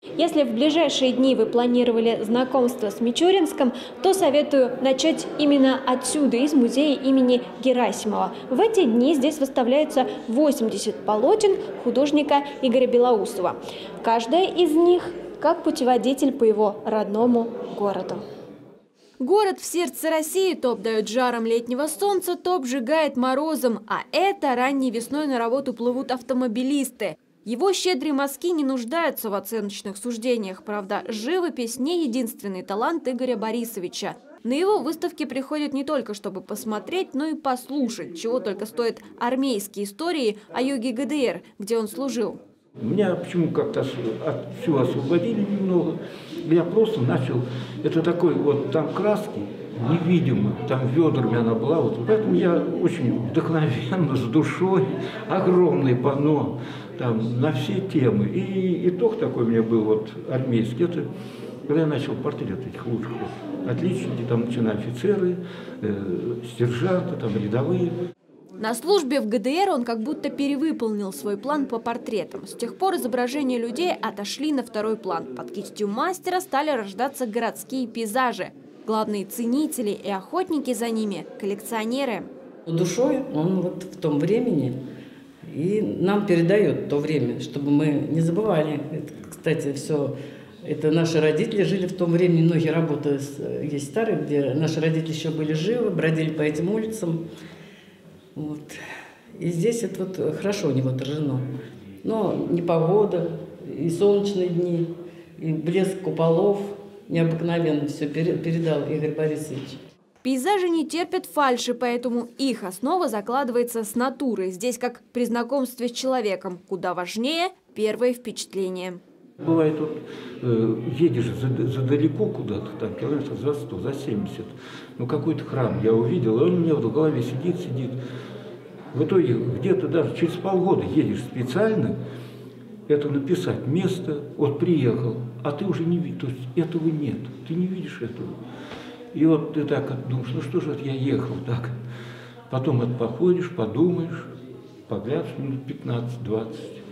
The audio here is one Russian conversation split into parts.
Если в ближайшие дни вы планировали знакомство с Мичуринском, то советую начать именно отсюда, из музея имени Герасимова. В эти дни здесь выставляются 80 полотен художника Игоря Белоусова. Каждая из них как путеводитель по его родному городу. Город в сердце России то обдает жаром летнего солнца, то обжигает морозом. А это ранней весной на работу плывут автомобилисты. Его щедрые мазки не нуждаются в оценочных суждениях. Правда, живопись не единственный талант Игоря Борисовича. На его выставки приходят не только чтобы посмотреть, но и послушать, чего только стоят армейские истории о юге ГДР, где он служил. Меня почему как-то все освободили немного. Я просто начал, это такой вот, там краски невидимо, там ведрами она была. Вот, поэтому я очень вдохновенно, с душой, огромное панно там, на все темы. И итог такой у меня был вот, армейский. Это когда я начал портрет этих лучших отличники, там начиная офицеры, сержанты, там рядовые. На службе в ГДР он как будто перевыполнил свой план по портретам. С тех пор изображения людей отошли на второй план. Под кистью мастера стали рождаться городские пейзажи. Главные ценители и охотники за ними – коллекционеры. Душой он вот в том времени и нам передает то время, чтобы мы не забывали. Это, кстати, все это наши родители жили в том времени. Многие работы есть старые, где наши родители еще были живы, бродили по этим улицам. Вот. И здесь это вот хорошо у него отражено. Но непогода, и солнечные дни, и блеск куполов. Необыкновенно все передал Игорь Борисович. Пейзажи не терпят фальши, поэтому их основа закладывается с натуры. Здесь как при знакомстве с человеком. Куда важнее первое впечатление. Бывает, вот, едешь задалеко куда-то, там километров за 100, за 70. Ну, какой-то храм я увидел, и он у меня в голове сидит. В итоге где-то даже через полгода едешь специально, это написать место, вот приехал, а ты уже не видишь, то есть этого нет, ты не видишь этого. И вот ты так думаешь, ну что же вот я ехал так. Потом это походишь, подумаешь, поглядишь минут 15-20.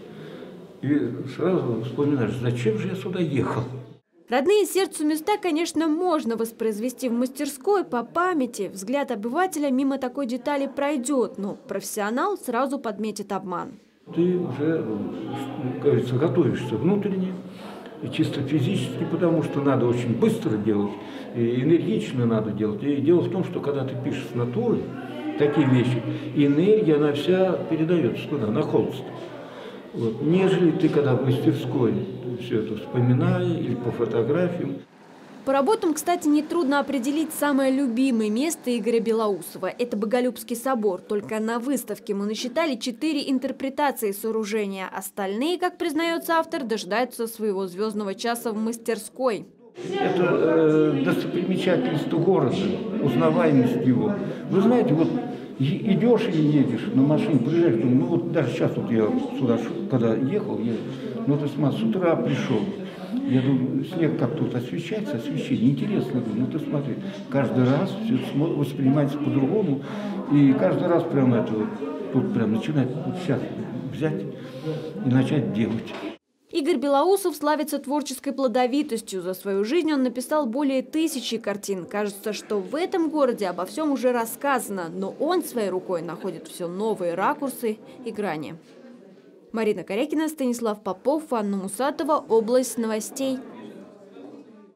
И сразу вспоминаешь, зачем же я сюда ехал. Родные сердцу места, конечно, можно воспроизвести в мастерской по памяти. Взгляд обывателя мимо такой детали пройдет, но профессионал сразу подметит обман. Ты уже, как говорится, готовишься внутренне, и чисто физически, потому что надо очень быстро делать, и энергично надо делать. И дело в том, что когда ты пишешь с натуры такие вещи, энергия, она вся передается туда, на холст. Вот. Нежели ты когда в мастерской все это вспоминая или по фотографиям. По работам, кстати, нетрудно определить самое любимое место Игоря Белоусова. Это Боголюбский собор. Только на выставке мы насчитали 4 интерпретации сооружения. Остальные, как признается автор, дожидаются своего звездного часа в мастерской. Это достопримечательность города, узнаваемость его. Вы знаете, вот идешь и едешь на машине, приезжаешь, думаю, ну вот даже сейчас вот я сюда, когда ехал, ну ты смотри, с утра пришел. Я думаю, снег как тут освещается, освещение. Интересно, ну ты смотри, каждый раз все воспринимается по-другому. И каждый раз прям это вот, тут прям начинает вот сейчас взять и начать делать. Игорь Белоусов славится творческой плодовитостью. За свою жизнь он написал более 1000 картин. Кажется, что в этом городе обо всем уже рассказано, но он своей рукой находит все новые ракурсы и грани. Марина Корякина, Станислав Попов, Анна Мусатова. Область новостей.